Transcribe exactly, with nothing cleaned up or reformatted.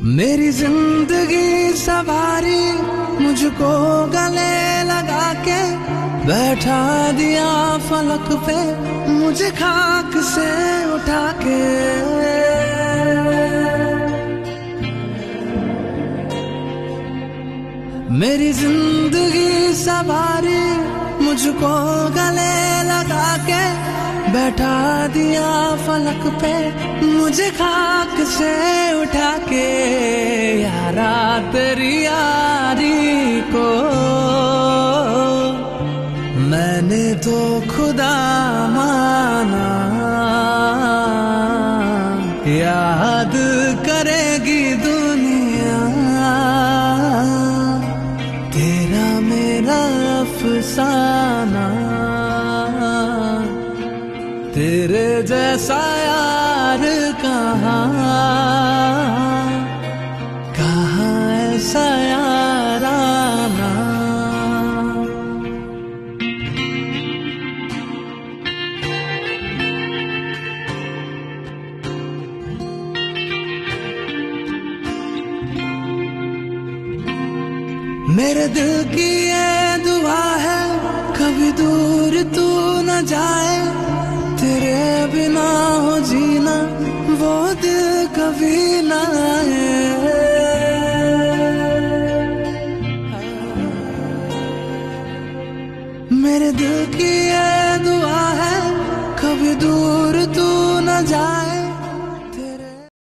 मेरी जिंदगी सवारी मुझको गले लगा के बैठा दिया फलक पे मुझे खाक से उठा के। मेरी जिंदगी सवारी मुझको गले लगा के बैठा दिया फलक पे मुझे खाक से उठा के। यारा तेरी यारी को मैंने तो खुदा माना, याद करेगी दुनिया तेरा मेरा अफसाना। तेरे जैसा यार कहाँ कहाँ ऐसा याराना। मेरे दिल की ये दुआ है कभी दूर तू न जाए, तेरे बिना हो जीना वो दिल कभी ना आए। मेरे दिल की ये दुआ है कभी दूर तू न जाए,